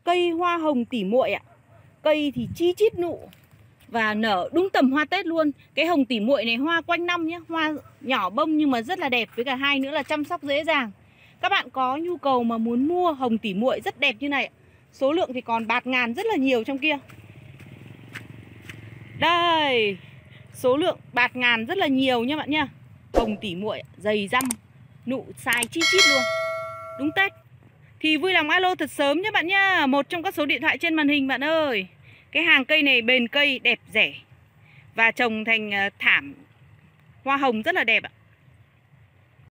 cây hoa hồng tỉ muội ạ. Cây thì chi chít nụ và nở đúng tầm hoa Tết luôn. Cái hồng tỉ muội này hoa quanh năm nhé, hoa nhỏ bông nhưng mà rất là đẹp. Với cả hai nữa là chăm sóc dễ dàng. Các bạn có nhu cầu mà muốn mua hồng tỉ muội rất đẹp như này, số lượng thì còn bạt ngàn rất là nhiều trong kia. Đây, số lượng bạt ngàn rất là nhiều nha bạn nha. Hồng tỉ muội dày răm, nụ sai chi chít luôn. Đúng Tết thì vui lòng alo thật sớm nhé bạn nhá. Một trong các số điện thoại trên màn hình bạn ơi. Cái hàng cây này bền cây, đẹp rẻ và trồng thành thảm hoa hồng rất là đẹp ạ.